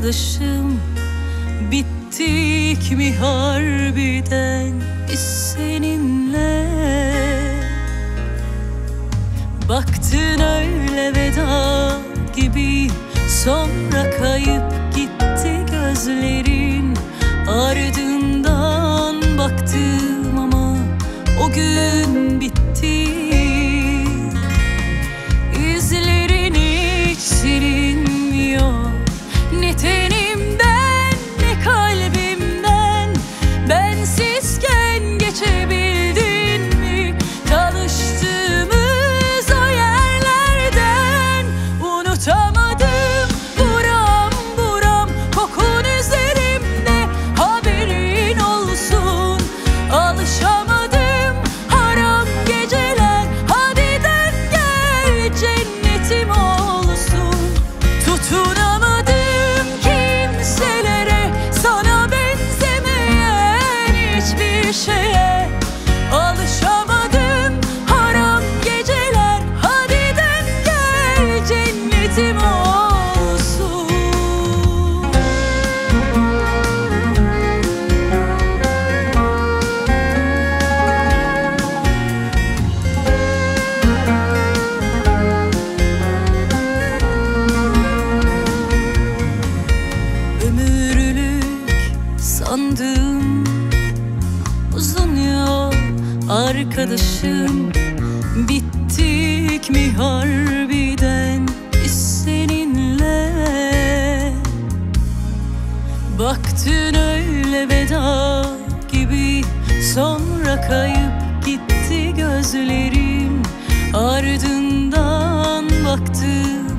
arkadaşım, bittik mi harbiden biz seninle? Baktın öyle veda gibi, sonra kayıp gitti gözlerin. Ardından baktım ama o gün bitti. İzlerin hiç silinmiyor, ne tenimden ne kalbimden. Bensizken geçebildin mi tanıştığımız o yerlerden? Unutamadım buram buram kokun üzerimde, haberin olsun. Alışamadım haram geceler, hadi dön gel cennetim olsun. Tutunamadım kimselere, sana benzemeyen hiçbir şeye. Alışamadım haram geceler, hadi dön gel cennetim olsun. Ömürlük sandım uzun yol arkadaşım, bittik mi harbiden biz seninle? Baktın öyle veda gibi, sonra kayıp gitti gözlerin. Ardından baktım